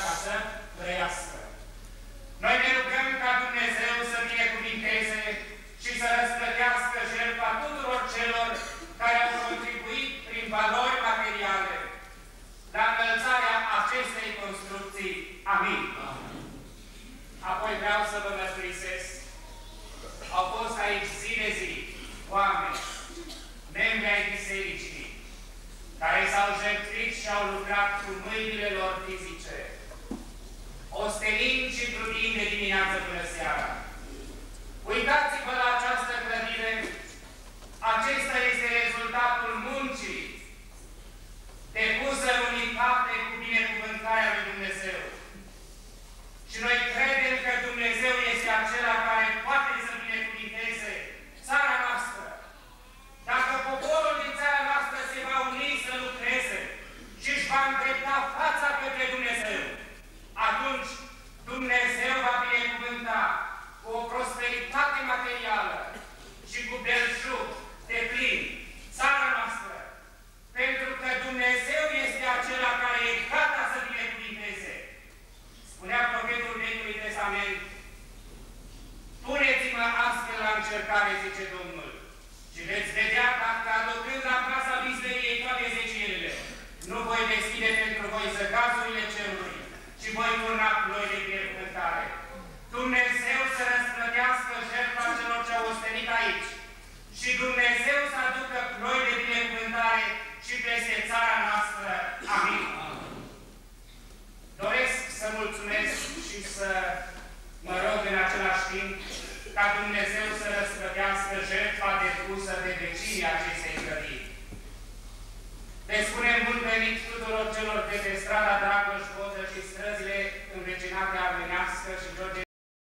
ca să trăiască. Noi ne rugăm ca Dumnezeu să binecuvinteze și să răsplătească jertfa tuturor celor care au contribuit prin valori materiale la înălțarea acestei construcții. Amin. Apoi vreau să vă mărturisesc, au fost aici zi de zi oameni, membri ai bisericii, care s-au jertfit și au lucrat cu mâinile lor fizice, ostenind și trudind de dimineață până seara. Uitați-vă la această clădire, acesta este rezultatul muncii depusă în unitate cu binecuvântarea lui Dumnezeu. Și noi credem că Dumnezeu este acela care poate să binecuvinteze țara noastră. Dacă poporul din țara noastră se va uni să lucreze și își va îndrepta fața către Dumnezeu, atunci Dumnezeu va binecuvânta cu o prosperitate materială și cu belșug de plin țara noastră. Pentru că Dumnezeu este acela care e gata să binecuvinteze. Spunea profetul Vechiului Testament, puneți-mă astfel la încercare, zice Domnul, și veți vedea că aducând la casa mizneriei toate zeciuielile, nu voi deschide pentru voi zăcazurile cerului și voi turna ploi de binecuvântare. Dumnezeu să răsplătească jertfa celor ce au ostenit aici și Dumnezeu să aducă ploi de binecuvântare și peste țara noastră. Amin. Doresc să mulțumesc și să mă rog în același timp ca Dumnezeu să răsplătească jertfa depusă de vecinii acestei clădiri. Le spunem bun venit tuturor celor de pe strada Dragoș Vodă și străzile învecinate Armenească și George